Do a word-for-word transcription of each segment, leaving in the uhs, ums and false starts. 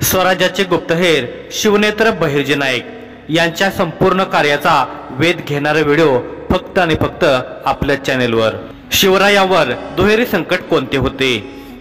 स्वराज्याचे गुप्तहेर शिवनेत्र बहिर्जी नाईक यांच्या संपूर्ण कार्याचा वेध घेणारा व्हिडिओ फक्त आणि फक्त आपल्या चॅनेलवर। शिवरायांवर दुहेरी संकट कोणते होते?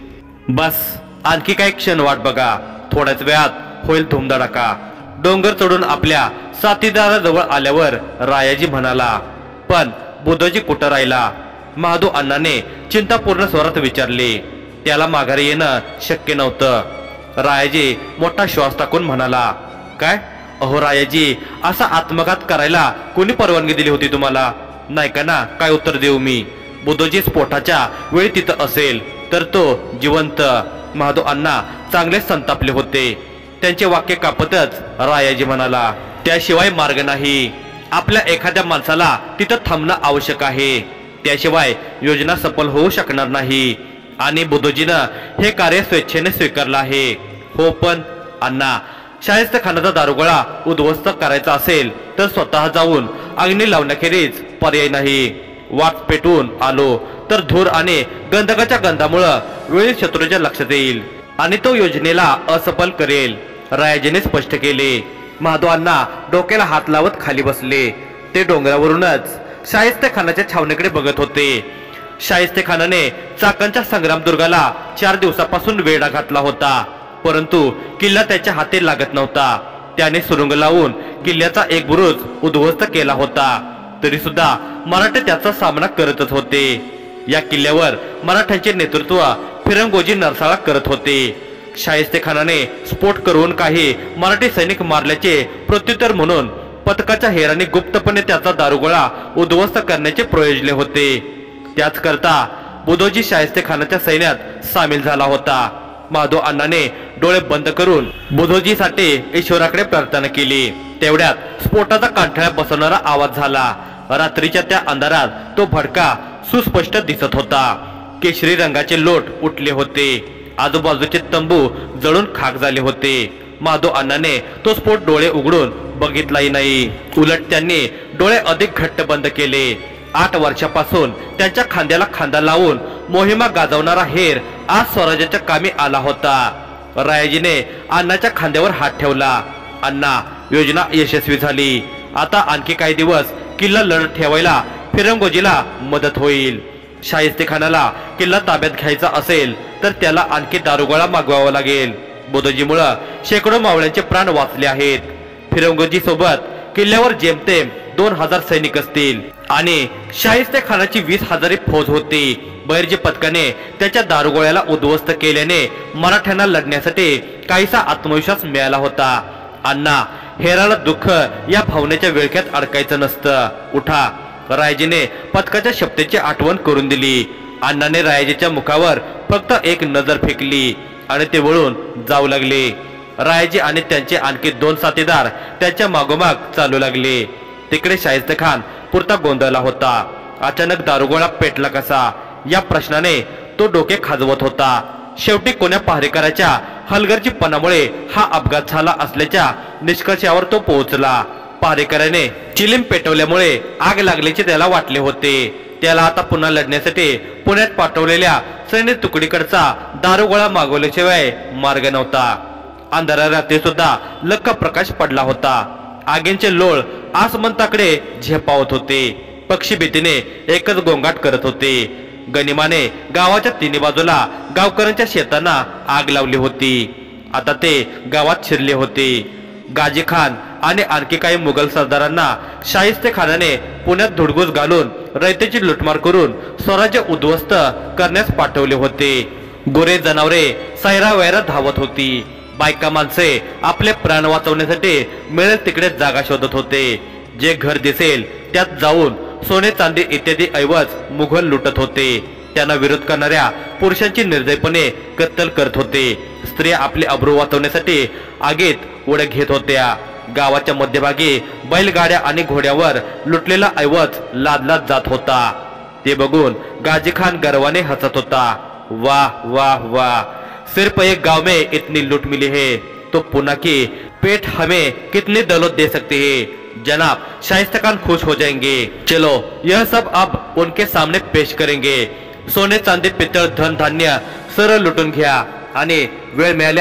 बस आणखी काही क्षण वाट बघा, थोड्याच वेळात होईल धुमधडाका। डोंगर चढून आपल्या साथीदाराजवळ आल्यावर रायाजी म्हणाला, पण बुधोजी कुठं राहिला? महादू अण्णाने चिंतापूर्ण स्वरात विचारले। त्याला माघारी येणं शक्य नव्हतं। रायाजी मोठा श्वास टाकून म्हणाला, काय? अहो रायाजी, असा आत्मघात करायला कोणी परवानगी दिली होती तुम्हाला? नाही का ना? काय उत्तर देऊ मी? बुधोजी स्फोटाच्या वेळी तिथं असेल तर तो जिवंत। महादू अण्णा चांगले संतापले होते। त्यांचे वाक्य कापतच रायाजी म्हणाला, त्याशिवाय मार्ग नाही। आपल्या एखाद्या माणसाला तिथं थांबणं आवश्यक आहे, त्याशिवाय योजना सफल होऊ शकणार नाही। आणि बुधोजीनं हे कार्य स्वेच्छेने स्वीकारलं आहे। हो, पण अण्णा, शाहिस्त खानाचा दारुगोळा उद्ध्वस्त करायचा असेल तर स्वतः जाऊन अग्नी लावण्याखेरीज पर्याय नाही। वाट पेटून आलो तर धूर आणि गंधकाच्या गंधामुळं वेळी शत्रूच्या लक्षात येईल आणि तो योजनेला असफल करेल, रायाजीने स्पष्ट केले। महादू अण्णा डोक्याला हात लावत खाली बसले। ते डोंगरावरूनच शाहिस्त खानाच्या छावणीकडे बघत होते। शाहिस्ते खानाने चाकणच्या संग्रामदुर्गाला चार दिवसापासून वेढा घातला होता, परंतु किल्ला त्याच्या हाती लागत नव्हता। त्याने सुरुंग लावून किल्ल्याचा एक बुरुज उद्ध्वस्त केला होता, तरी सुद्धा मराठे त्याचा सामना करतच होते। या किल्ल्यावर मराठ्यांचे नेतृत्व फिरंगोजी नरसाळा करत होते। शाहिस्ते खानाने स्फोट करून काही मराठी सैनिक मारल्याचे प्रत्युत्तर म्हणून पथकाच्या हेराने गुप्तपणे त्याचा दारुगोळा उद्ध्वस्त करण्याचे प्रयोजले होते। त्याच करता बुधोजी शाहिस्ते खानाच्या सैन्यात सामील झाला होता। महादू अण्णाने डोळे बंद करून बुधोजीसाठी ईश्वराकडे प्रार्थना केली। तेवढ्यात स्फोटाचा कांठळ्या बसवणारा आवाज झाला। रात्रीच्या त्या अंधारात तो भडका सुस्पष्ट दिसत होता। केशरी रंगाचे लोट उठले होते। आजूबाजूचे तंबू जळून खाक झाले होते। महादू अण्णाने तो स्फोट डोळे उघडून बघितलाही नाही, उलट त्यांनी डोळे अधिक घट्ट बंद केले। आठ वर्षापासून त्यांच्या खांद्याला खांदा लावून मोहिमा गाजवणारा हेर आज स्वराज्याच्या कामी आला होता। रायाजीने अण्णाच्या खांद्यावर हात ठेवला। अण्णा, योजना यशस्वी झाली। आता आणखी काही दिवस किल्ला लढत ठेवायला फिरंगोजीला मदत होईल। शाहिस्ते खानाला किल्ला ताब्यात घ्यायचा असेल तर त्याला आणखी दारुगोळा मागवावा लागेल। बुधोजीमुळे शेकडो मावळ्यांचे प्राण वाचले आहेत। फिरंगोजी सोबत किल्ल्यावर जेमतेम दोन हजार सैनिक असतील आणि शाहिस्ते खानाची वीस हजारी फौज होती। बहिर्जी पथकाने त्याच्या दारुगोळ्याला उद्ध्वस्त केल्याने मराठ्यांना लढण्यासाठी काहीसा आत्मविश्वास मिळाला होता। अण्णा, हेराला दुःख या भावनेच्या विळख्यात अडकायचं नसतं। उठा। रायाजीने पथकाच्या शब्दाची आठवण करून दिली। अण्णाने रायाजीच्या मुखावर फक्त एक नजर फेकली आणि ते वळून जाऊ लागले। रायाजी आणि त्यांचे आणखी दोन साथीदार त्यांच्या मागोमाग चालू लागले। तिकडे शाहिस्ते खान पुरता गोंधळला होता। अचानक दारुगोळा पेटला कसा, या प्रश्नाने तो डोके खाजवत होता। शेवटी कोण्या पहारेकराच्या हलगर्जीपणामुळे हा अपघात झाला असल्याच्या निष्कर्षावर तो पोहोचला। पहारेकराने चिलीम पेटवल्यामुळे आग लागल्याचे त्याला वाटले होते। त्याला आता पुन्हा लढण्यासाठी पुण्यात पाठवलेल्या सैन्य तुकडीकडचा दारुगोळा मागवल्याशिवाय मार्ग नव्हता। अंधारा रात्री सुद्धा लख्ख प्रकाश पडला होता। आगींचे लोळ आसमंताकडे झेपावत होते। पक्षी भीतीने एकच गोंगाट करत होते। गनिमाने गावाच्या तिन्ही बाजूला गावकऱ्यांच्या शेतांना आग लावली होती। आता ते गावात शिरले होते। गाजी खान आणि आणखी काही मुघल सरदारांना शाहिस्ते खानाने पुण्यात धुडगूस घालून रयतेची लुटमार करून स्वराज्य उद्ध्वस्त करण्यास पाठवले होते। गुरे जनावरे सैरा वैरा धावत होती। बायका माणसे आपले प्राण वाचवण्यासाठी मिळेल तिकडे जागा शोधत होते। जे घर दिसेल त्यात जाऊन सोने चांदी इत्यादी ऐवज मुघल लुटत होते। त्यांना विरोध करणाऱ्या पुरुषांची निर्दयपणे कत्तल करत होते। स्त्रिया आपले अब्रू वाचवण्यासाठी आगीत उड्या घेत होत्या। गावाच्या मध्यभागी बैलगाड्या आणि घोड्यावर लुटलेला ऐवज लादला जात होता। ते बघून गाजी खान गर्वाने हसत होता। वाह वाह वाह, सिर्फ एक गांव में इतनी लूट मिली है तो पुणे की पेट हमें कितनी दौलत दे सकती है। जनाब, शाहिस्ते खान खुश हो जाएंगे। चलो, यह सब अब उनके सामने पेश करेंगे। सोने चांदी पितळ धन धान्य सरळ लुटून घ्या आणि वेळ मिळाल्यास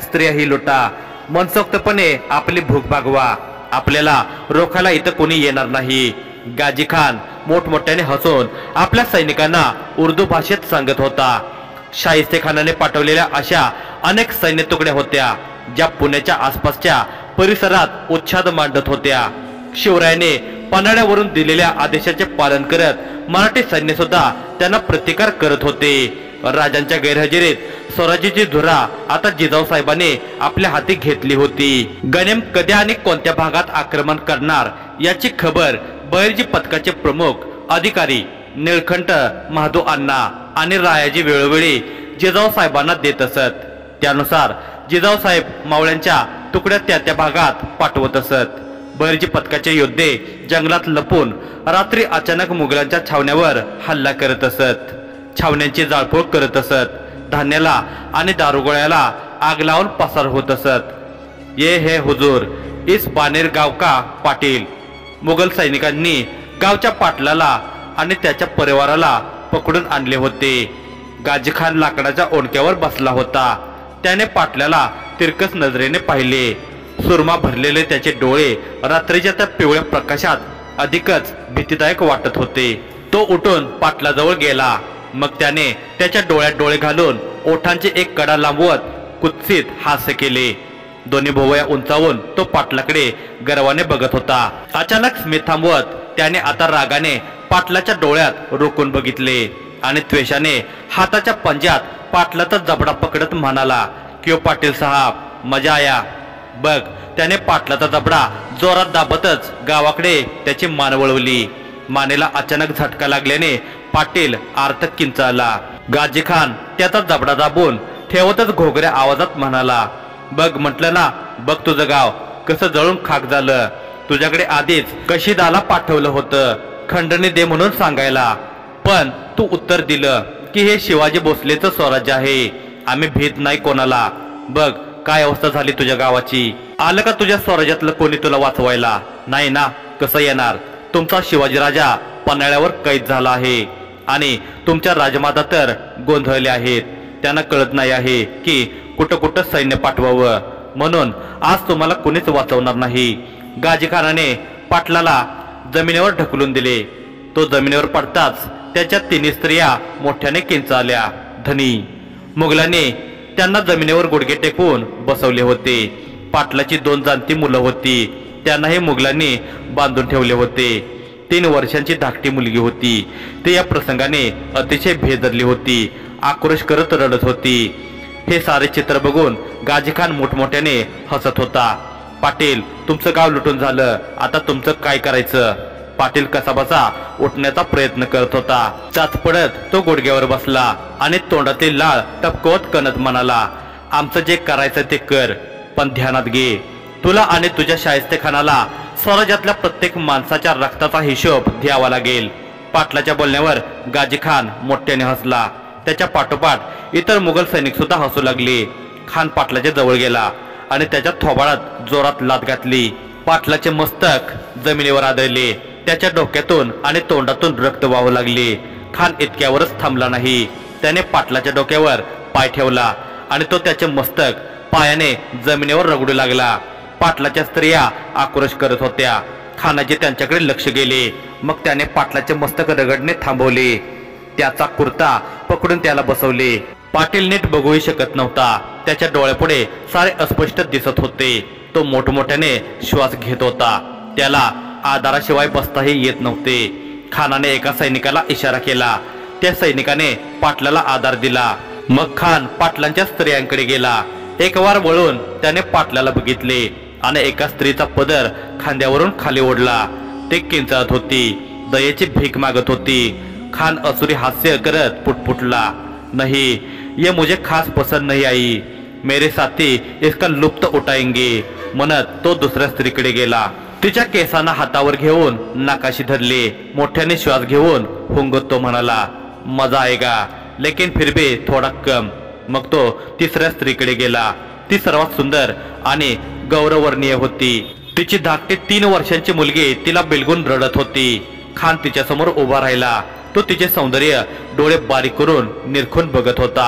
स्त्रियाही लुटा, मनसोक्तपणे आपली भूक भागवा, आपल्याला रोखायला इथं कोणी येणार नाही। गाजी खान मोठमोठ्याने हसून आपल्या सैनिकांना उर्दू भाषेत सांगत होता। शाहिस्ते खानाने पाठवलेल्या अशा अनेक सैन्य तुकड्या होत्या ज्या पुण्याच्या आसपासच्या परिसरात उच्छाद मांडत होत्या। शिवरायाने पन्हाळ्यावरून दिलेल्या आदेशाचे पालन करत मराठी सैन्य सुद्धा त्यांना प्रतिकार करत होते। राजांच्या गैरहजेरीत स्वराज्याची धुरा आता जिजाऊ साहेबांनी आपल्या हाती घेतली होती। गनिम कधी आणि कोणत्या भागात आक्रमण करणार याची खबर बहिर्जी पथकाचे प्रमुख अधिकारी निळकंठ महादू अण्णा आणि रायाजी वेळोवेळी जिजाऊ साहेबांना देत असत। त्यानुसार जिजाऊ साहेब मावळ्यांच्या तुकड्या त्या त्या भागात पाठवत असत। बहिर्जी पथकाचे योद्धे जंगलात लपून रात्री अचानक मुघलांच्या छावण्यावर हल्ला करत असत, छावण्यांची जाळपोळ करत असत, धान्याला आणि दारुगोळ्याला आग लावून पसार होत असत। ये हे हुजूर इस बानेर गाव का पाटील। मुघल सैनिकांनी गावच्या पाटलाला आणि त्याच्या परिवाराला पकडून आणले होते। गाजी खान लाकडाच्या ओंडक्यावर बसला होता। त्याने पाटलाला तिरकस नजरेने पाहिले। सुरमा भरलेले त्याचे डोळे रात्रीच्या त्या पिवळ्या प्रकाशात अधिकच भीतीदायक वाटत होते। तो उठून पाटलाजवळ गेला। मग त्याने त्याच्या डोळ्यात डोळे घालून ओठांची एक कडा लांबवत कुत्सित हास्य केले। दोन्ही भोवया उंचावून तो पाटलाकडे गर्वाने बघत होता। अचानक स्मित थांबवत त्याने आता रागाने पाटलाच्या डोळ्यात रोखून बघितले आणि त्वेषाने हाताच्या पंजात पाटलाचा जबडा पकडत म्हणाला, क्यों पाटील साहब मजा आया। बघ, त्याने पाटलाचा जबडा जोरात दाबतच गावाकडे त्याची मान वळवली। मानेला अचानक झटका लागल्याने पाटील आर्तक किंचाळला। गाजी खान त्याचा जबडा दाबून ठेवतच घोगऱ्या आवाजात म्हणाला, बघ म्हटलं ना, बघ तुझं गाव कसं जळून खाक झालं। तुझ्याकडे आधीच कशीदाला पाठवलं होतं खंडणी दे म्हणून सांगायला, पण तू उत्तर दिलं की हे शिवाजी भोसलेचं स्वराज्य आहे, आम्ही भीत नाही कोणाला। बघ काय अवस्था झाली तुझ्या गावाची। आलं का तुझ्या स्वराज्यातलं कोणी तुला वाचवायला? नाही ना, कसं येणार? तुमचा शिवाजी राजा पन्हाळ्यावर कैद झाला आहे आणि तुमच्या राजमाता तर गोंधळल्या आहेत। त्यांना कळत नाही आहे की कुठं कुठं सैन्य पाठवावं, म्हणून आज तुम्हाला कुणीच वाचवणार नाही। गाजी खानाने पाटलाला जमिनीवर ढकलून दिले। तो जमिनीवर पडताच त्याच्या तिन्ही स्त्रिया मोठ्याने किंचाळल्या। धनी मुघलांनी त्यांना जमिनीवर गुडघे टेकवून बसवले होते। पाटलाची दोन जाणती मुलं होती, त्यांनाही मुघलांनी बांधून ठेवले होते। तीन वर्षांची धाकटी मुलगी होती, ती या प्रसंगाने अतिशय भेदरली होती, आक्रोश करत रडत होती। हे सारे चित्र बघून गाजी खान मोठमोठ्याने हसत होता। पाटील, तुमचं गाव लुटून झालं, आता तुमचं काय करायचं? पाटील कसाबसा उठण्याचा प्रयत्न करत होता। चाच पडत तो गुडघ्यावर बसला आणि तोंडातील लाळ टपकवत कणत म्हणाला, आमचं जे करायचं ते कर, पण ध्यानात घे, तुला आणि तुझ्या शाहिस्ते खानाला स्वराज्यातल्या प्रत्येक माणसाच्या रक्ताचा हिशोब द्यावा लागेल। पाटलाच्या बोलण्यावर गाजी खान मोठ्याने हसला। त्याच्या पाठोपाठ इतर मुघल सैनिक सुद्धा हसू लागले। खान पाटलाच्या जवळ गेला आणि त्याच्या थोबाडात जोरात लाथ घातली। पाटलाचे मस्तक जमिनीवर आदळले, त्याच्या डोक्यातून आणि तोंडातून रक्त वाहू लागले। खान इतक्यावरच थांबला नाही, त्याने पाटलाच्या डोक्यावर पाय ठेवला आणि तो त्याचे मस्तक पायाने जमिनीवर रगडू लागला। पाटलाच्या स्त्रिया आक्रोश करत होत्या। खानाचे त्यांच्याकडे लक्ष गेले। मग त्याने पाटलाचे मस्तक रगडणे थांबवले, त्याचा कुर्ता पकडून त्याला बसवले। पाटील नीट बघूही शकत नव्हता, त्याच्या डोळ्यापुढे सारे अस्पष्ट दिसत होते। तो मोठमोठ्याने श्वास घेत होता, त्याला आधाराशिवाय बसताही येत नव्हते। खानाने एका सैनिकाला इशारा केला, त्या सैनिकाने पाटलाला आधार दिला। मग खान पाटलांच्या स्त्रियांकडे गेला। एक वार वळून त्याने पाटलाला बघितले आणि एका स्त्रीचा पदर खांद्यावरून खाली ओढला। ते किंचाळत होती, दयेची भीक मागत होती। खान असुरी हास्य करत पुटपुटला, नहीं ये मुझे खास पसंद नहीं आई, मेरे साथी इसका लुप्त उठाएंगे म्हणत तो दुसऱ्या स्त्रीकडे गेला। तिच्या केसांना हातावर घेऊन नाकाशी धरले। मोठ्याने श्वास घेऊन हुंगत तो म्हणाला, मजा आएगा लेकिन फिर भी थोडा कम। मग तो तिसऱ्या स्त्रीकडे गेला। ती सर्वात सुंदर आणि गौरवर्णीय होती। तिची धाकटी तीन वर्षांची मुलगी तिला बिलगून रडत होती। खान तिच्या समोर उभा राहिला। तो तिचे सौंदर्य डोळे बारीक करून निरखून बघत होता।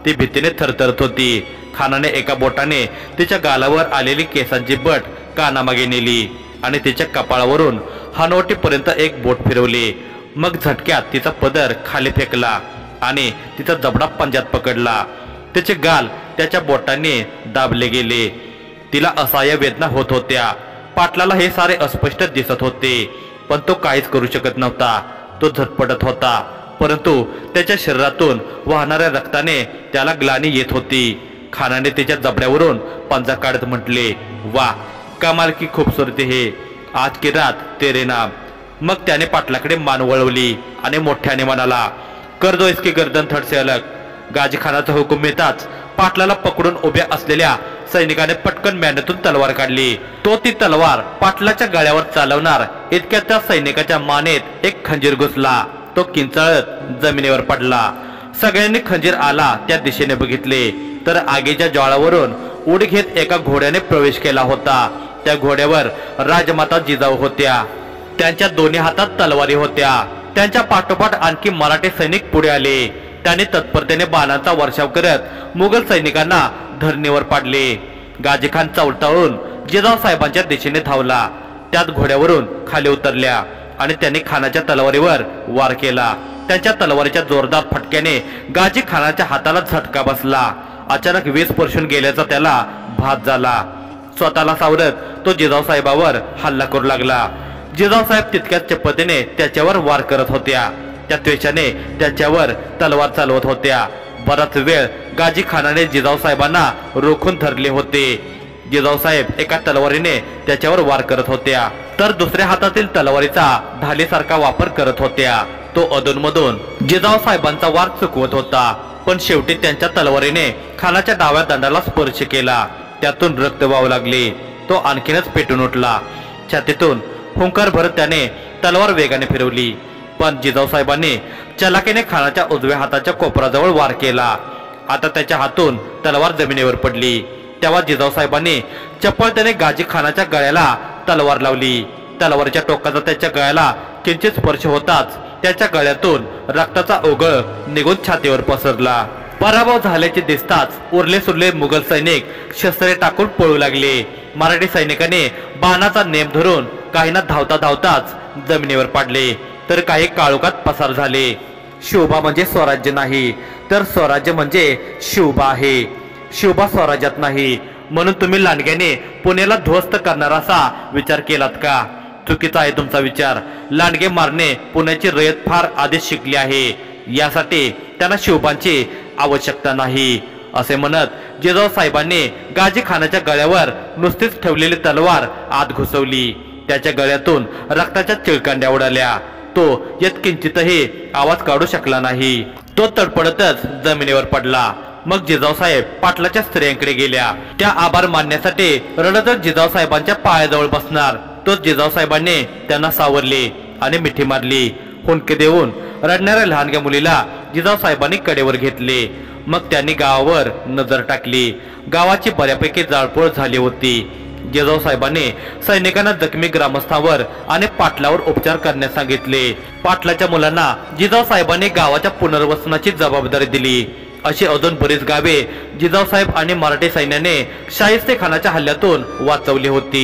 ती भीतीने थरथरत होती। खानाने एका बोटाने तिच्या गालावर आलेली केसांची बट कानामागे नेली आणि तिच्या कपाळावरून हनवटीपर्यंत एक बोट फिरवली। मग झटक्यात तिचा पदर खाली फेकला आणि तिचा जबडा पंजात पकडला। तिचे गाल त्याच्या बोटांनी दाबले गेले। तिला असह्य वेदना होत होत्या। पाटलाला हे सारे अस्पष्ट दिसत होते, पण तो काहीच करू शकत नव्हता। तो झटपटत होता, परंतु त्याच्या शरीरातून वाहणाऱ्या रक्ताने त्याला ग्लानी येत होती। खानाने तिच्या जबड्यावरून पंजा काढत म्हटले, वा कमाल की खूबसूरती है, आज की रात तेरे नाम। मग त्याने पाटलाकडे मान वळवली आणि मोठ्याने म्हणाला, कर दो इसकी गर्दन थड से अलग। गाजी खानाचा हुकूम येताच पाटलाला पकडून उभ्या असलेल्या सैनिकाने पटकन म्यानेतून तलवार काढली। तो ती तलवार पाटलाच्या गळ्यावर चालवणार इतक्यात त्या सैनिकाच्या मानेत एक खंजीर घुसला। तो किंचाळत जमिनीवर पडला। सगळ्यांनी खंजीर आला त्या दिशेने बघितले तर आगीच्या ज्वाळावरून उडी घेत एका घोड्याने प्रवेश केला होता। त्या घोड्यावर राजमाता जिजाऊ होत्या। त्यांच्या दोन्ही हातात तलवारी होत्या। त्यांच्या पाठोपाठ आणखी मराठी सैनिक पुढे आले। त्यांनी तत्परतेने बाणांचा वर्षाव करत मुघल सैनिकांना धरणीवर पाडले। गाजीखान चौटाळून जिजाऊ साहेबांच्या दिशेने धावला। त्यात घोड्यावरून खाली उतरल्या आणि त्यांनी खानाच्या तलवारीवर वार केला। त्यांच्या तलवारीच्या जोरदार फटक्याने गाजी खानाच्या हाताला झटका बसला। अचानक वीज परशून गेल्याचा त्याला भास झाला। स्वतःला सावरत तो जिजाऊ साहेबावर हल्ला करू लागला। जिजाऊ साहेब तितक्याच चपळतेने त्याच्यावर वार करत होत्या। त्या त्वेषाने त्याच्यावर तलवार चालवत होत्या। बराच वेळ गाजी खानाने जिजाऊ साहेबांना रोखून धरले होते। जिजाऊ साहेब एका तलवारीने त्याच्यावर वार करत होत्या तर दुसऱ्या हातातील तलवारीचा ढालीसारखा वापर करत होत्या। तो अधूनमधून जिजाऊ साहेबांचा वार चुकवत होता, पण शेवटी त्यांच्या तलवारीने खानाच्या डाव्या दंडाला स्पर्श केला। त्यातून रक्त वाहू लागले। तो आणखीनच पेटून उठला। छातीतून हुंकार भरत त्याने तलवार वेगाने फिरवली, पण जिजाऊ साहेबांनी चलाकीने खानाच्या उजव्या हाताच्या कोपराजवळ वार केला। आता त्याच्या हातून तलवार जमिनीवर पडली। तेव्हा जिजाऊ साहेबांनी चपळतेने गाजी खानाच्या गळ्याला तलवार लावली। तलवारीच्या टोकाचा त्याच्या गळ्याला किंचित स्पर्श होताच त्याच्या गळ्यातून रक्ताचा ओघळ निघून छातीवर पसरला। पराभव झाल्याचे दिसताच उरले सुरले मुघल सैनिक शस्त्रे टाकून पळू लागले। मराठी सैनिकांनी बाणाचा नेम धरून काहींना धावता धावताच जमिनीवर पाडले तर काही काळोखात पसार झाले। शिवबा म्हणजे स्वराज्य नाही, तर स्वराज्य म्हणजे शिवबा आहे। शिवबा स्वराज्यात नाही म्हणून तुम्ही लांडग्याने पुण्याला ध्वस्त करणार असा विचार केलात का? चुकीचा आहे तुमचा विचार। लांडगे मारणे पुण्याची रयत फार आधीच शिकली आहे, यासाठी त्यांना शिवबांची आवश्यकता नाही, असे म्हणत जिजाऊ साहेबांनी गाजी खानाच्या गळ्यावर नुसतीच ठेवलेली तलवार आत घुसवली। त्याच्या गळ्यातून रक्ताच्या चिळकांड्या उडाल्या। तो यत्किंचितही आवाज काढू शकला नाही। तो तडपडतच जमिनीवर पडला। मग जिजाऊ साहेब पाटलाच्या स्त्रियांकडे गेल्या। त्या आभार मानण्यासाठी रडतच जिजाऊ साहेबांच्या पायाजवळ बसणार तोच जिजाऊ साहेबांनी त्यांना सावरले आणि मिठी मारली। हुंदके देऊन रडणाऱ्या लहानग्या मुलीला जिजाऊ साहेबांनी कडेवर घेतले। मग त्यांनी गावावर नजर टाकली। गावाची बऱ्यापैकी जाळपोळ झाली होती। जिजाऊ साहेबांनी सैनिकांना जखमी ग्रामस्थांवर आणि पाटलावर उपचार करण्यास सांगितले। पाटलाच्या मुलांना जिजाऊ साहेबांनी गावाच्या पुनर्वसनाची जबाबदारी दिली। अशी अजून बरीच गावे जिजाऊ साहेब आणि मराठी सैन्याने शाहिस्ते खानाच्या हल्ल्यातून वाचवली होती।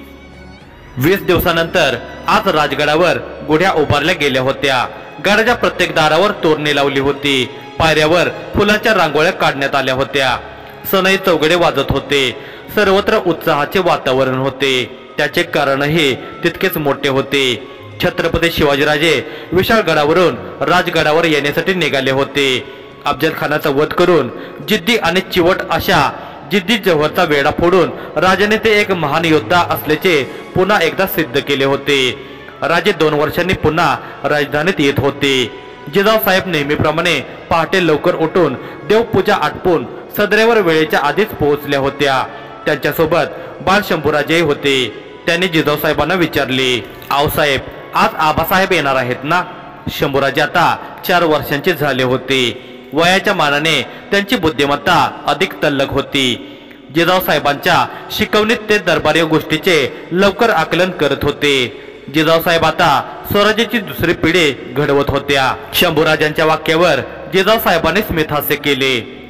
वीस दिवसानंतर आज राजगडावर गुढ्या उभारल्या गेल्या होत्या। गडाच्या प्रत्येक दारावर तोरणे लावली होती। पायऱ्यावर फुलांच्या रांगोळ्या काढण्यात आल्या होत्या। सनई चौघडे वाजत होते। सर्वत्र उत्साहाचे वातावरण होते। त्याचे कारणही तितकेच मोठे होते। छत्रपती शिवाजीराजे विशाळ गडावरून राजगडावर येण्यासाठी निघाले होते। अफजल खानाचा वध करून जिद्दी आणि चिवट अशा जिद्दी जव्हरचा वेढा फोडून राजाने ते एक महान योद्धा असल्याचे पुन्हा एकदा सिद्ध केले होते। राजे दोन वर्षांनी पुन्हा राजधानीत येत होते। जिजाऊ साहेब नेहमीप्रमाणे पहाटे लवकर उठून देवपूजा आटपून सदरेवर वेळेच्या आधीच पोहोचल्या होत्या। त्यांच्यासोबत बाळ शंभूराजे होते। त्यांनी जिजाऊ साहेबांना विचारले, आऊ साहेब, आज आबासाहेब येणार आहेत ना? शंभूराजे आता चार वर्षांचे झाले होते। वयाच्या मानाने त्यांची बुद्धिमत्ता अधिक तल्लख होती। जिजाऊ साहेबांच्या शिकवणीत ते दरबारी गोष्टीचे लवकर आकलन करत होते। जिजाऊ साहेब आता स्वराज्याची दुसरी पिढी घडवत होत्या। शंभूराजांच्या वाक्यावर जिजाऊ साहेबांनी स्मितहास्य केले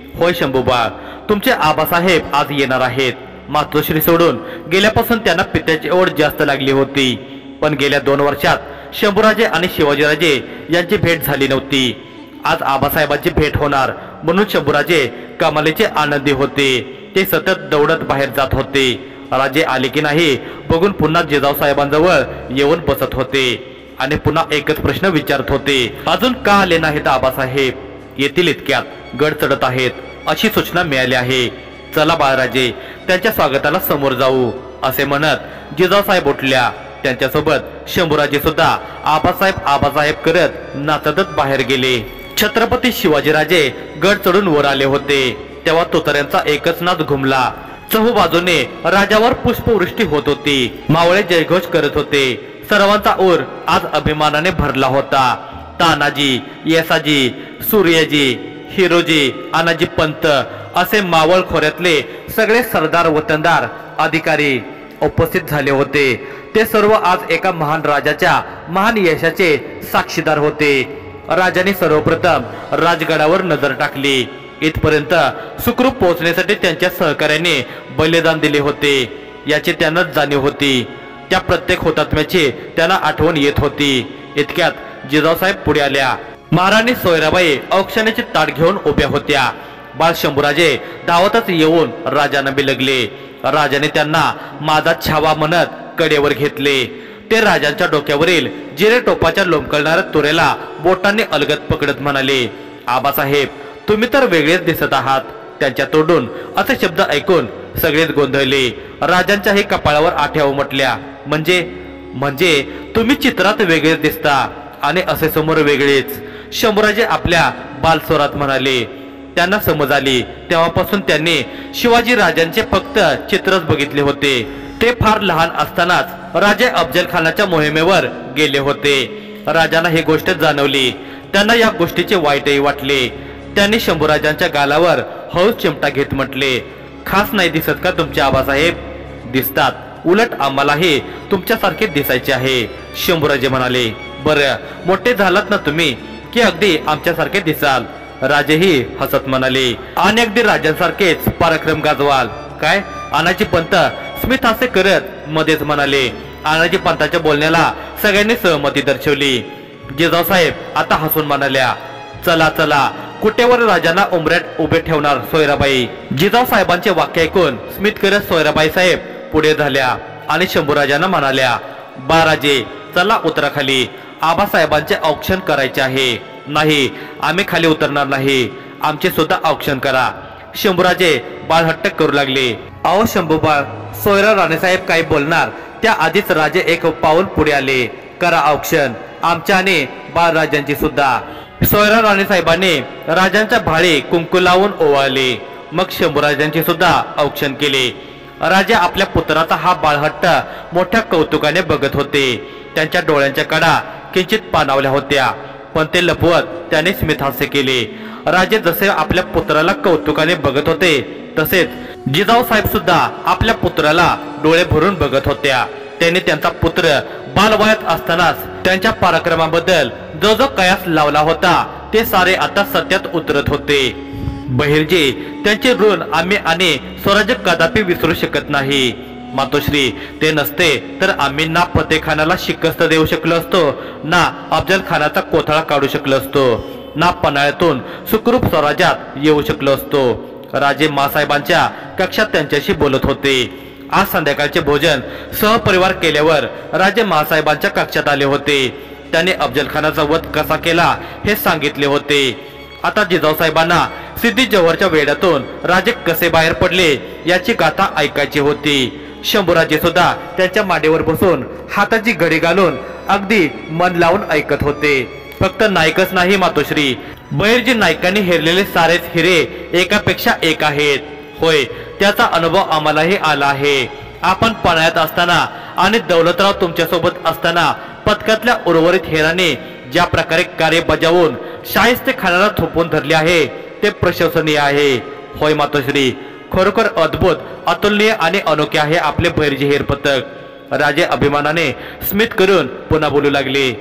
होय शंभूबा, तुमचे आबासाहेब आज येणार आहेत. मातोश्री सोडून गेल्यापासून त्यांना पित्याची ओढ जास्त लागली होती. पण गेल्या दोन वर्षात शंभूराजे आणि शिवाजीराजे यांची भेट झाली नव्हती. आज आबासाहेबांची भेट होणार म्हणून शंभूराजे कमालीचे आनंदी होते. ते सतत दौडत बाहेर जात होते. राजे आले की नाही बघून पुन्हा जिजाऊ साहेबांजवळ येऊन बसत होते आणि पुन्हा एकच प्रश्न विचारत होते, अजून का आले नाहीत आबासाहेब? येतील इतक्यात, गड चढत आहेत अशी सूचना मिळाली आहे. चला बाळराजे, त्यांच्या स्वागताला समोर जाऊ असे म्हणत जिजाऊ साहेब उठल्या. त्यांच्यासोबत शंभूराजे सुद्धा आबासाहेब आबासाहेब करत नाचतच बाहेर गेले. छत्रपती शिवाजीराजे गड चढून वर आले होते तेव्हा तुतार्यांचा एकच नाद घुमला. चहू बाजूने राजावर पुष्पवृष्टी होत होती. मावळे जयघोष करत होते. सर्वांचा ऊर आज अभिमानाने भरला होता. तानाजी, येसाजी, सूर्यजी, हिरोजी, आनाजी पंत असे मावळ खोऱ्यातले सगळे सरदार वतनदार अधिकारी उपस्थित झाले होते. ते सर्व आज एका महान राजाच्या महान यशाचे साक्षीदार होते. राजाने सर्वप्रथम राजगडावर नजर टाकली. इथपर्यंत सुखरूप पोहोचण्यासाठी त्यांच्या सहकार्याने बलिदान दिले होते याची त्यांना जाणीव होती. त्या प्रत्येक हुतात्म्याची त्यांना आठवण येत होती. इतक्यात जिजाऊसाहेब पुढे आल्या. महाराणी सोयराबाई औक्षणाचे ताट घेऊन उभ्या होत्या. बाळ शंभूराजे धावतच येऊन राजांना बिलगले. राजाने त्यांना माझा छावा म्हणत कडेवर घेतले. ते राजांच्या डोक्यावरील जिरे टोपाच्या लोंबकळणाऱ्या तुरेला बोटांनी अलगद पकडत म्हणाले, आबासाहेब, तुम्ही तर वेगळेच दिसत आहात. त्यांच्या तोंडून असे शब्द ऐकून सगळेच गोंधळले. राजांच्याही कपाळावर आठ्या उमटल्या. म्हणजे म्हणजे तुम्ही चित्रात वेगळेच दिसता आणि असे समोर वेगळेच, शंभूराजे आपल्या बालस्वरात म्हणाले. त्यांना समज आली. तेव्हापासून त्यांनी शिवाजी राजांचे फक्त चित्रच बघितले होते. ते फार लहान असतानाच राजे अफजल खानाच्या मोहिमेवर गेले होते. राजांना ही गोष्ट जाणवली. त्यांना या गोष्टीचे वाईटही वाटले. त्यांनी शंभूराजांच्या गालावर हळूच चिमटा घेत म्हटले, खास नाही दिसत का तुमचे आबासाहेब? दिसतात, उलट आम्हालाही तुमच्यासारखे दिसायचे आहे. शंभूराजे म्हणाले, बरं, मोठे झालात ना तुम्ही की अगदी आमच्यासारखे दिसाल. राजेही हसत म्हणाले, आणि अगदी राजांसारखेच पराक्रम गाजवाल. काय? आनाजी पंत स्मित हास्य करत मध्येच म्हणाले. आनाजी पंताच्या बोलण्याला सगळ्यांनी सहमती दर्शवली. जिजाऊ साहेब आता हसून म्हणाल्या, चला चला, कुटेवर राजांना उंबऱ्यात उभे ठेवणार सोयराबाई. जिजाऊ साहेबांचे वाक्य ऐकून स्मित करत सोयराबाई साहेब पुढे झाल्या आणि शंभूराजांना म्हणाल्या, बाराजे, चला उतरा खाली. आबासाहेबांचे औक्षण करायचे आहे. नाही, आम्ही खाली उतरणार नाही. आमचे सुद्धा औक्षण करा. शंभूराजे बाळहट्ट करू लागले. अहो शंभूबाळ, सोयरा राणेसाहेब काय बोलणार त्या आधीच राजे एक पाऊल पुढे आले. करा औक्षण, आमच्या आणि बाळराजांची सुद्धा. सोयरा राणेसाहेबांनी राजांच्या भाळे कुंकू लावून ओवाळले. मग शंभूराजांचे सुद्धा औक्षण केले. राजे आपल्या पुत्राचा हा बाळहट्ट मोठ्या कौतुकाने बघत होते. त्यांच्या डोळ्यांच्या कडा किंचित पाणावल्या होत्या, पण ते लपवत त्याने स्मित हास्य केले. राजे जसे आपल्या पुत्राला कौतुकाने बघत होते तसेच जिजाऊ साहेब सुद्धा आपल्या पुत्राला डोळे भरून बघत होत्या. त्यांनी त्यांचा पुत्र बालवयात असतानाच त्यांच्या पराक्रमाबद्दल जो जो कयास लावला होता ते सारे आता सत्यात उतरत होते. बहिर्जी, त्यांचे ऋण आम्ही आणि स्वराज्य कदापि विसरू शकत नाही. मातोश्री, ते नसते तर आम्ही ना फतेह खानाला शिकस्त देऊ शकलो असतो, ना अफजल खानाचा कोथळा काढू शकलो असतो, ना पन्हाळ्यातून सुखरूप स्वराज्यात येऊ शकलो असतो. राजे मासाहेबांच्या कक्षात त्यांच्याशी बोलत होते. आज संध्याकाळचे भोजन सहपरिवार केल्यावर राजे मासाहेबांच्या कक्षात आले होते. त्यांनी अफजल खानाचा वध कसा केला हे सांगितले होते. आता जिजाऊ साहेबांना सिद्धी जव्हरच्या वेड्यातून राजे कसे बाहेर पडले याची गाथा ऐकायची होती. शंभूराजे सुद्धा त्यांच्या मांडीवर बसून हाताची घडी घालून अगदी मन लावून ऐकत होते. फक्त नायकच नाही मातोश्री, बहिर्जी नायकांनी हेरलेले सारेच हिरे एकापेक्षा एक आहेत. होय, त्याचा अनुभव आम्हालाही आला आहे. आपण पन्हाळ्यात असताना आणि दौलतराव तुमच्यासोबत असताना पदकातल्या उर्वरित हेराने ज्या प्रकारे कार्य बजावून शाहिस्ते खानाला थोपवून धरले आहे ते प्रशंसनीय आहे. होय मातोश्री, खरोखर अद्भुत, अतुलनीय आणि अनोखे आहे आपले बहिर्जी हेर पथक. राजे अभिमानाने स्मित करून पुन्हा बोलू लागले.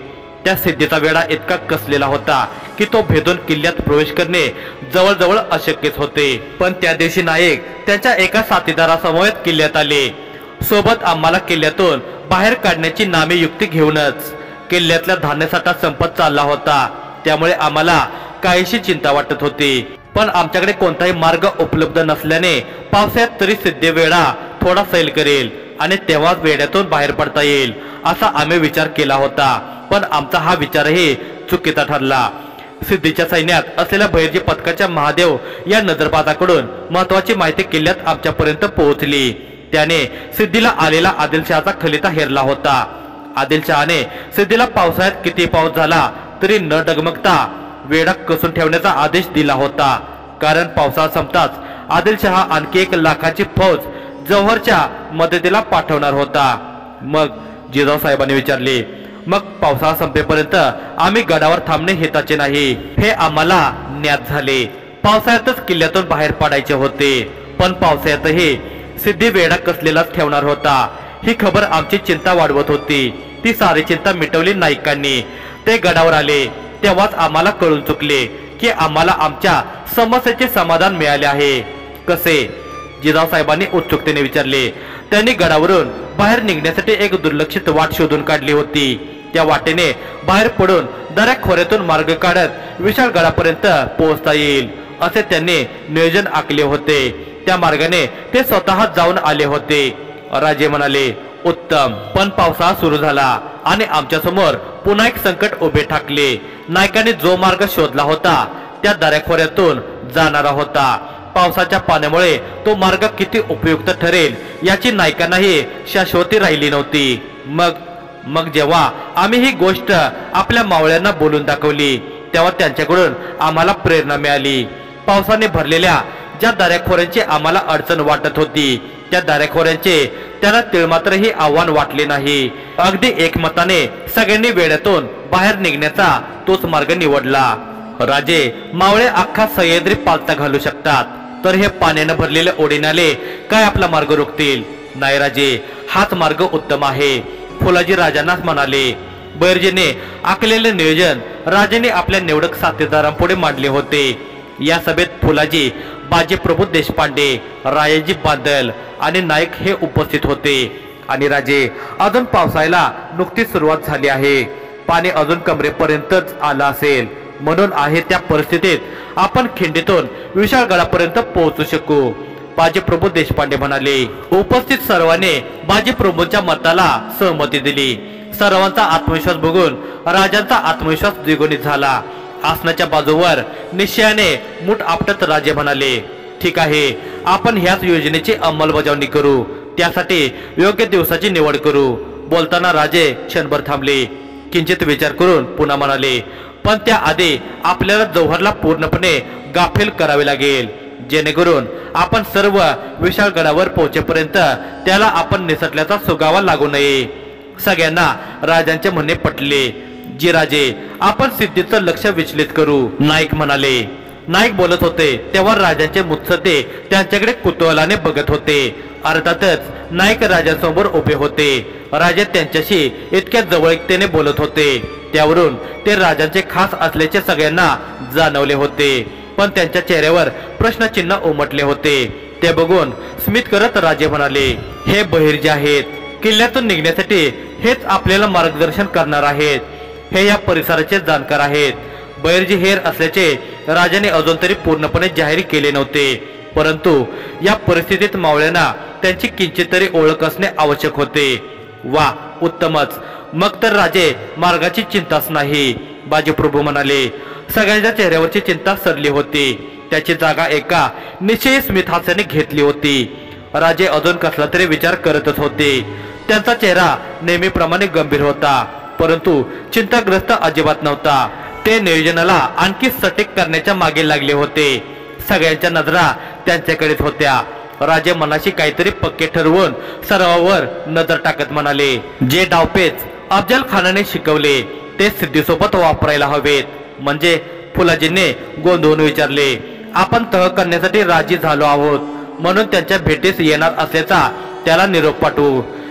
त्या सिद्धीचा वेढा इतका कसलेला होता की तो भेदून किल्ल्यात प्रवेश करणे जवळजवळ अशक्यच होते। पण त्या दिवशी नायक त्यांच्या एका साथीदारासमवेत किल्ल्यात आले। सोबत आम्हाला किल्ल्यातून बाहेर काढण्याची नामी युक्ती घेऊनच। किल्ल्यातला धान्यसाठा संपत चालला होता, त्यामुळे आम्हाला काहीशी चिंता वाटत होती। पण आमच्याकडे कोणताही मार्ग उपलब्ध नसल्याने पावसाळ्यात तरी सिद्धी वेढा थोडा सैल करेल आणि तेव्हाच वेड्यातून बाहेर पडता येईल असा आम्ही विचार केला होता। पण आमचा हा विचारही चुकीचा ठरला। सिद्धीच्या सैन्यात असलेल्या बहिर्जी पथकाच्या महादेव या नजरबाजाकडून महत्वाची माहिती किल्ल्यात आमच्यापर्यंत पोहोचली। त्याने सिद्धीला आलेला आदिलशहाचा खलिता हेरला होता। आदिलशहाने सिद्धीला पावसाळ्यात किती पाऊस झाला तरी न डगमगता वेढा कसून ठेवण्याचा आदेश दिला होता, कारण पावसाळा संपताच आदिलशहा आणखी एक लाखाची फौज जव्हरच्या मदतीला पाठवणार होता। मग जिजाऊ साहेबांनी विचारले, मग पावसाळा संपेपर्यंत आम्ही गडावर थांबणे हिताचे नाही हे आम्हाला ज्ञात झाले। पावसाळ्यातच किल्ल्यातून बाहेर पडायचे होते, पण पावसाळ्यातही सिद्धी वेढा कसलेलाच ठेवणार होता ही खबर आमची चिंता वाढवत होती। ती सारी चिंता मिटवली नाईकांनी। ते गडावर आले तेव्हाच आम्हाला कळून चुकले की आम्हाला आमच्या समस्येचे समाधान मिळाले आहे। कसे? जिजाऊ साहेबांनी उत्सुकतेने विचारले। त्यांनी गडावरून बाहेर निघण्यासाठी एक दुर्लक्षित वाट शोधून काढली होती। त्या वाटेने बाहेर पडून दऱ्या खोऱ्यातून मार्ग काढत विशाळ गडापर्यंत पोहोचता येईल असे त्यांनी नियोजन आखले होते। त्या मार्गाने ते स्वतः जाऊन आले होते। राजे म्हणाले, उत्तम। पण पावसाळा सुरू झाला आणि आमच्या समोर पुन्हा एक संकट उभे ठाकले। नायकाने जो मार्ग शोधला होता त्या दऱ्याखोऱ्यातून जाणारा होता। पावसाच्या पाण्यामुळे तो मार्ग किती उपयुक्त ठरेल याची नायकांनाही शाश्वती राहिली नव्हती। मग मग जेव्हा आम्ही ही गोष्ट आपल्या मावळ्यांना बोलून दाखवली तेव्हा त्यांच्याकडून आम्हाला प्रेरणा मिळाली। पावसाने भरलेल्या ज्या दऱ्याखोऱ्यांची आम्हाला अडचण वाटत होती त्या दऱ्याखोऱ्यांचे त्यांना तिळमात्रही आव्हान वाटले नाही। अगदी एकमताने सगळ्यांनी वेड्यातून बाहेर निघण्याचा तोच मार्ग निवडला। राजे मावळे अख्खा सह्याद्री पालथा घालू शकतात, तर हे पाण्याने भरलेले ओढीनाले काय आपला मार्ग रोखतील? नाही राजे, हाच मार्ग उत्तम आहे, फुलाजी राजांनाच म्हणाले। बहिर्जीने आखलेले नियोजन राजाने आपल्या निवडक साथीदारांपुढे मांडले होते। या सभेत फुलाजी, बाजी प्रभू देशपांडे, रायाजी बांदल आणि नाईक हे उपस्थित होते। आणि राजे, अजून पावसाळ्याला नुकतीच सुरुवात झाली आहे, पाणी अजून कमरेपर्यंतच आलं असेल, म्हणून आहे त्या परिस्थितीत आपण खिंडीतून विशाळ गडापर्यंत पोहोचू शकू, बाजी प्रभू देशपांडे म्हणाले। उपस्थित सर्वांनी बाजी प्रभूंच्या मताला सहमती दिली। सर्वांचा आत्मविश्वास बघून राजांचा आत्मविश्वास द्विगुणित झाला। आसनाच्या बाजूवर निश्चयाने मूठ आपटत राजे म्हणाले, ठीक आहे, आपण ह्याच योजनेची अंमलबजावणी करू, त्यासाठी योग्य दिवसाची निवड करू। बोलताना राजे क्षणभर थांबले, किंचित विचार करून पुन्हा म्हणाले, पण त्याआधी आपल्याला जव्हरला पूर्णपणे गाफील करावे लागेल, जेणेकरून आपण सर्व विशाळ गडावर पोहोचेपर्यंत त्याला आपण निसटल्याचा सुगावा लागू नये। सगळ्यांना राजांचे म्हणणे पटले। जी राजे, आपण सिद्धीचं लक्ष विचलित करू, नाईक म्हणाले। नाईक बोलत होते तेव्हा राजांचे मुत्सद्दे त्यांच्याकडे कुतूहलाने बघत होते। अर्थातच नाईक राजांसमोर उभे होते। राजे त्यांच्याशी इतक्या जवळीकतेने बोलत होते, त्यावरून ते राजांचे खास असल्याचे सगळ्यांना जाणवले होते। पण त्यांच्या चेहऱ्यावर प्रश्नचिन्ह उमटले होते। ते बघून स्मित करत राजे म्हणाले, हे बहिर्जी आहेत, किल्ल्यातून निघण्यासाठी हेच आपल्याला मार्गदर्शन करणार आहेत, हे या परिसराचे जाणकार आहेत। बहिर्जी हेर असल्याचे राजाने अजून तरी पूर्णपणे जाहीर केले नव्हते, परंतु या परिस्थितीत मावळ्यांना त्यांची किंचित तरी ओळख असणे आवश्यक होते। वा, उत्तमच, मग तर राजे मार्गाची चिंताच नाही, बाजी प्रभू म्हणाले। सगळ्यांच्या चेहऱ्यावरची चिंता सरली होती, त्याची जागा एका निश्चयी स्मित हास्याने घेतली होती। राजे अजून कसला तरी विचार करतच होते। त्यांचा चेहरा नेहमीप्रमाणे गंभीर होता, परंतु चिंताग्रस्त अजिबात नव्हता। ते नियोजनाला आणखी सटीक करण्याच्या मागे लागले होते। सगळ्यांच्या नजरा त्यांच्याकडेच होत्या। राजे मनाशी काहीतरी पक्के ठरवून सर्वांवर नजर टाकत म्हणाले, जे डावपेच अफजल खानाने शिकवले ते सिद्धीसोबत वापरायला हवेत। म्हणजे फुलाजींनी गोंधळून विचारले, आपण तह करण्यासाठी राजी झालो आहोत, म्हणून त्यांच्या भेटीस येणार असल्याचा त्याला निरोप पाठवू।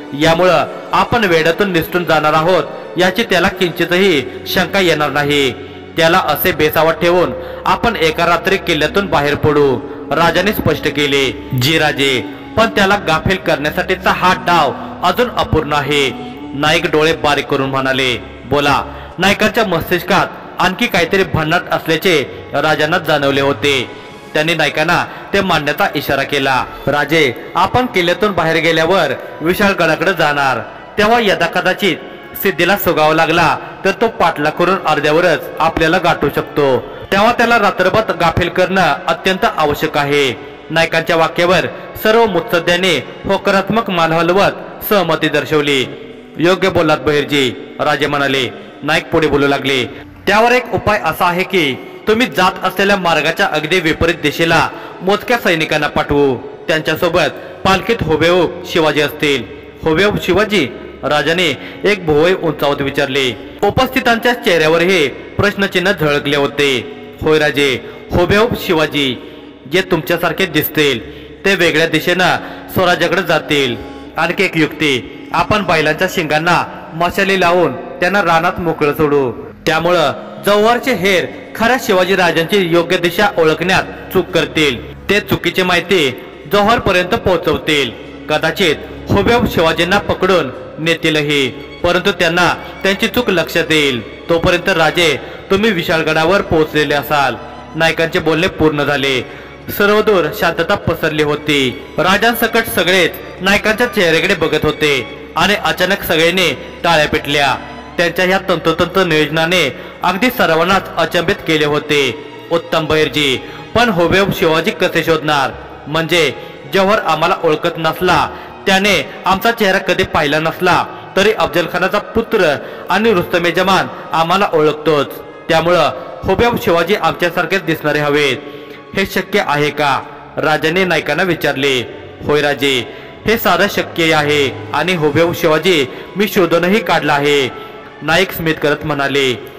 यामुळं आपण वेड्यातून निसटून जाणार आहोत याची त्याला किंचितही शंका येणार नाही। त्याला असे बेसावत ठेवून आपण एका रात्री किल्ल्यातून बाहेर पडू, राजाने स्पष्ट केले। जी राजे, पण त्याला गाफील करण्यासाठीचा हा डाव अजून अपूर्ण आहे। नाईक डोळे बारीक करून म्हणाले। बोला। नाईकांच्या मस्तिष्कात आणखी काहीतरी भन्नाट असल्याचे राजांना जाणवले होते। त्यांनी नाईकांना ते मांडण्याचा इशारा केला। राजे, आपण किल्ल्यातून बाहेर गेल्यावर विशाळगडाकडे जाणार, तेव्हा यदा कदाचित सिद्धीला सुगावा लागला तर तो पाठला करून अर्ध्यावरच आपल्याला गाठू शकतो। तेव्हा त्याला रात्रभर गाफील करणं अत्यंत आवश्यक आहे। नाईकांच्या वाक्यावर सर्व मुत्सद्द्यांनी होकारात्मक मान हलवत सहमती दर्शवली। योग्य बोललात बहिर्जी, राजे म्हणाले। नाईक पुढे बोलू लागले। त्यावर एक उपाय असा आहे की तुम्ही जात असलेल्या मार्गाच्या अगदी विपरीत दिशेला मोजक्या सैनिकांना पाठवू। त्यांच्यासोबत पालखीत हुबेहूब शिवाजी असतील। हुबेहूब शिवाजी? राजाने एक भुवई उंचावत विचारले। उपस्थितांच्या चेहऱ्यावरही प्रश्नचिन्ह झळकले होते। होय राजे, हुबेहूब शिवाजी, जे तुमच्यासारखे दिसतील ते वेगळ्या दिशेनं स्वराज्याकडे जातील। आणखी एक युक्ती, आपण बैलांच्या शिंगांना मशाली लावून त्यांना रानात मोकळं सोडू। त्यामुळं जव्हारचे हेर खऱ्या शिवाजी राजांची योग्य दिशा ओळखण्यात चूक करतील। ते चुकीची माहिती जव्हार पर्यंत पोहोचवतील। कदाचित हुबेहूब शिवाजींना पकडून नेतीलही, परंतु त्यांना त्यांची चूक लक्षात येईल। तोपर्यंत राजे तुम्ही विशाळगडावर पोहोचलेले असाल। नाईकांचे बोलणे पूर्ण झाले। सर्वदूर शांतता पसरली होती। राजांसकट सगळेच नाईकांच्या चेहऱ्याकडे बघत होते आणि अचानक सगळ्यांनी टाळ्या पेटल्या। त्यांच्या ह्या तंतोतंत नियोजनाने अगदी सर्वांनाच अचंबित केले होते। उत्तम बहिर्जी, पण हुबेहूब शिवाजी कसे शोधणार? म्हणजे जव्हार आम्हाला ओळखत नसला, त्याने आमचा चेहरा कधी पाहिला नसला, तरी अफजल खानाचा पुत्र आणि रुस्तमे जमान आम्हाला ओळखतोच। त्यामुळं हुबेहूब शिवाजी आमच्यासारखेच दिसणारे हवेत। हे शक्य आहे का? राजाने नाईकांना विचारले। होय राजे, हे साधं शक्य आहे आणि हुबेहूब शिवाजी मी शोधूनही काढला आहे, नाईक स्मित करत म्हणाले।